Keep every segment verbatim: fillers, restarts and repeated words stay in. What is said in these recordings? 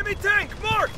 Enemy tank marked!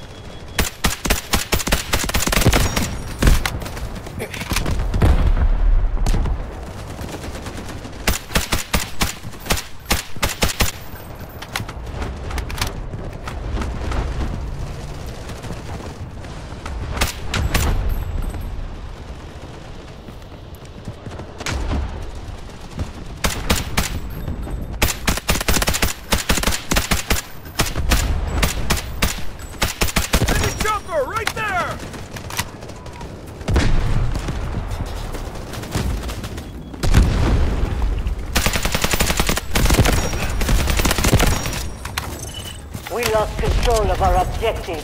We lost control of our objective.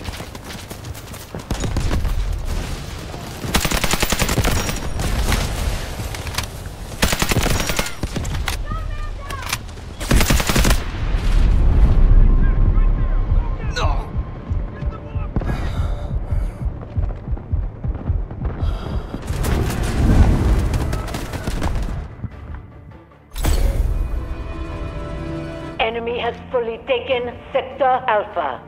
Enemy has fully taken Sector Alpha.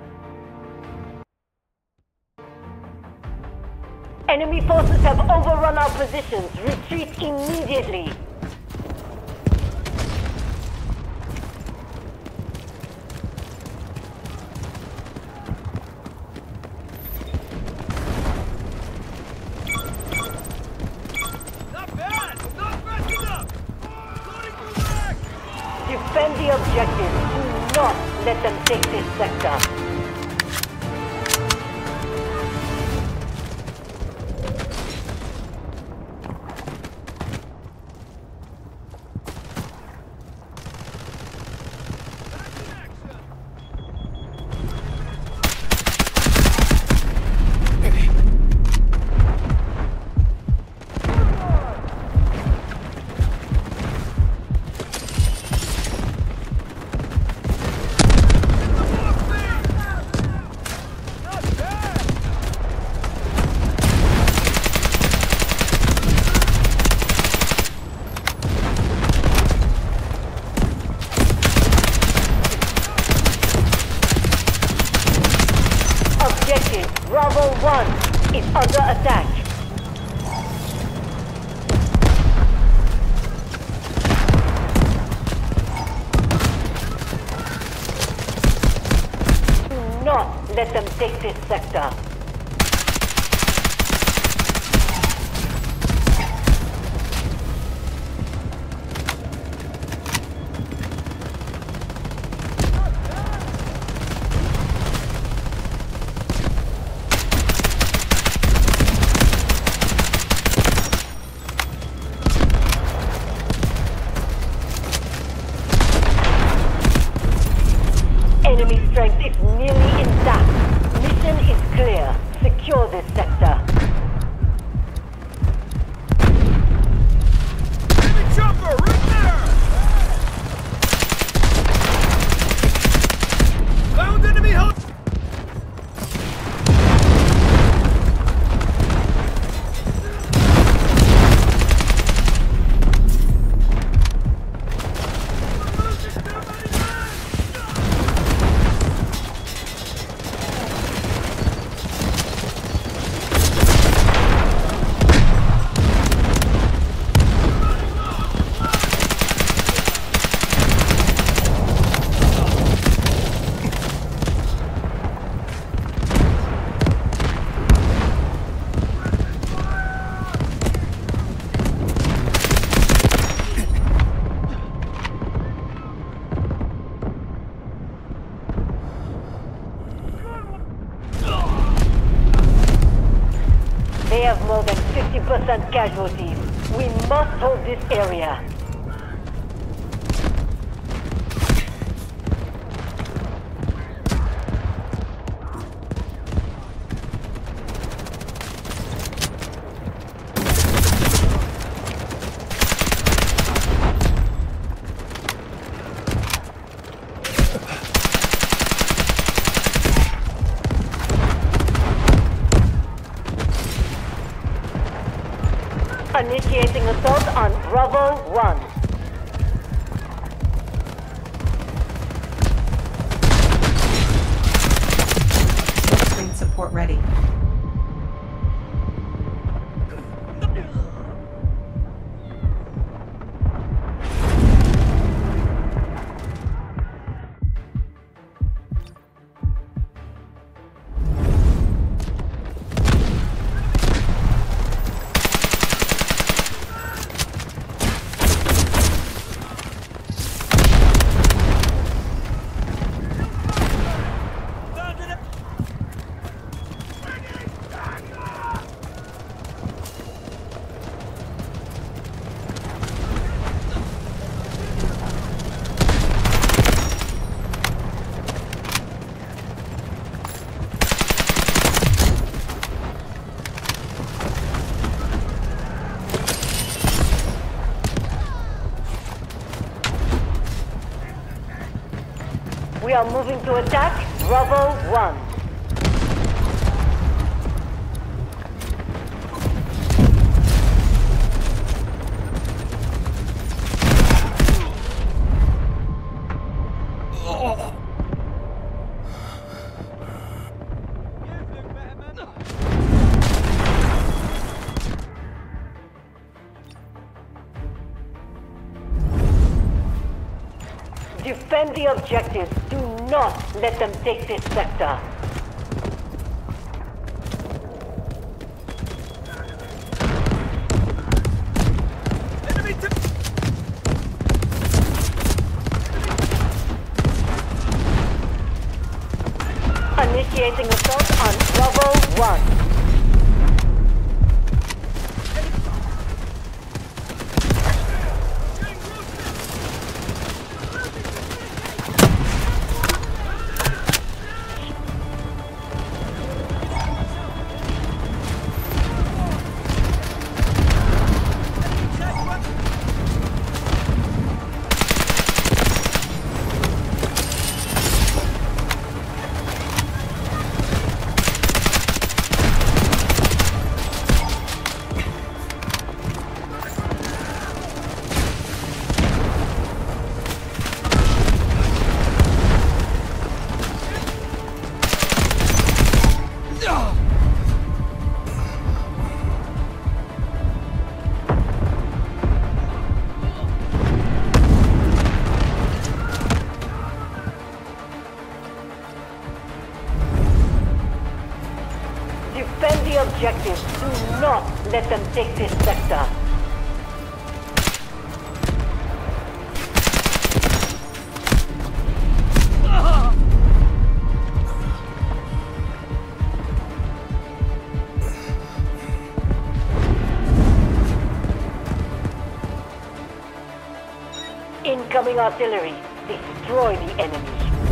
Enemy forces have overrun our positions. Retreat immediately. Not bad! Not fast enough! Loading through back! Defend the objective. Do not let them take this sector. Bravo one is under attack. Do not let them take this sector. Enemy strength is nearly intact. Mission is clear. Secure this sector. Enemy chopper right there! Found enemy help! They have more than fifty percent casualties. We must hold this area. Initiating assault on Bravo one. transport ready. We are moving to attack Bravo one. Defend the objectives. Do not let them take this sector. Enemy to Initiating assault on Bravo one. Defend the objectives. Do not let them take this sector. Incoming artillery. Destroy the enemy.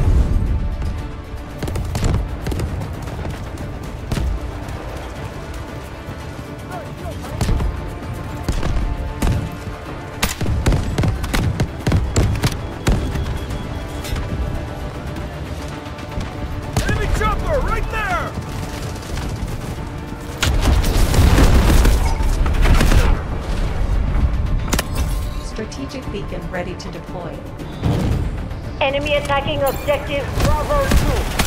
enemy chopper right there. Strategic beacon ready to deploy. Enemy attacking objective Bravo two.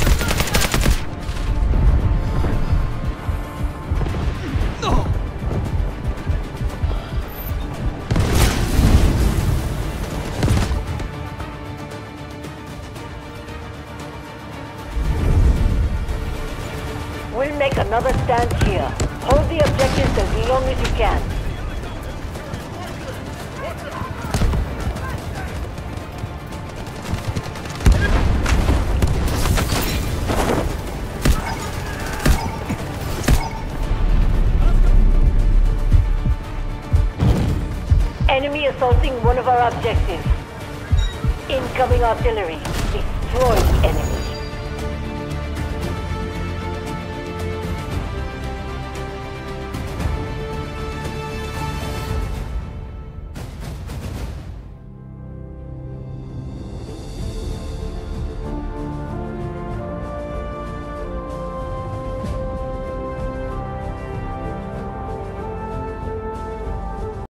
We'll make another stand here. Hold the objectives as long as you can. Enemy assaulting one of our objectives. Incoming artillery. Destroy the enemy.